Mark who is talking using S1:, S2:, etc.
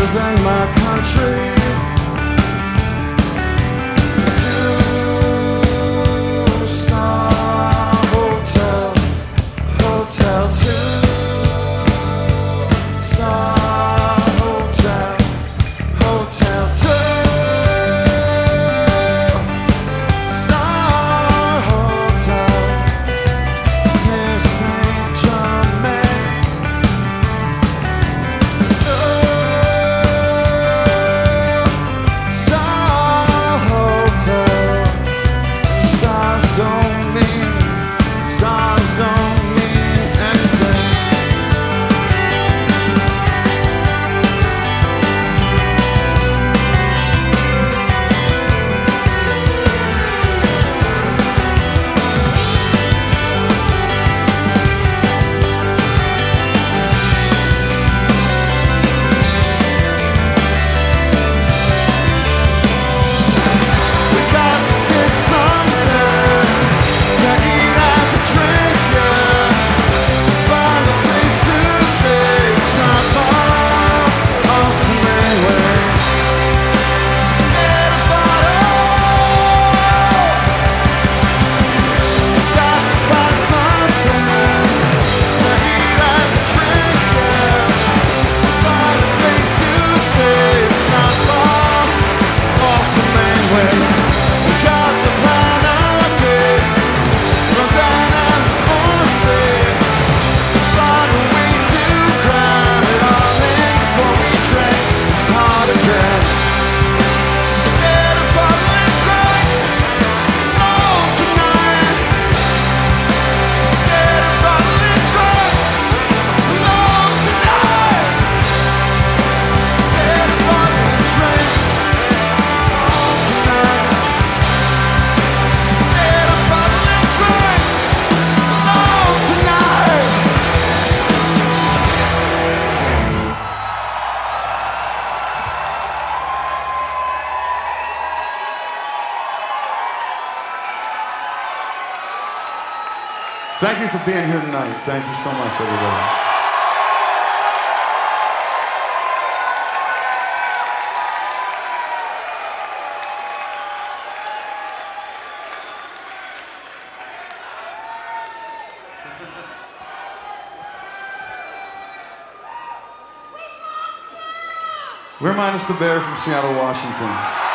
S1: than my country. Two-star hotel, hotel 2-star hotel, hotel 2-star hotel near Saint Germain. Two-star hotel. Stars don't mean anything. We got to get something to eat and to drink, yeah. Find a place to stay. It's not far off the main way. Get a bottle. We got to find something to eat and to drink, yeah. Find a place to stay. It's not far off the main way. We got to plan our day. Run down and on the sea. Find a way to cram it all in before we drink hard again. Get a bottle and drink alone tonight. Get a bottle and drink alone tonight. Get a bottle and drink alone tonight. Get a bottle and drink alone tonight. Thank you for being here tonight. Thank you so much, everybody. We're Minus the Bear from Seattle, Washington.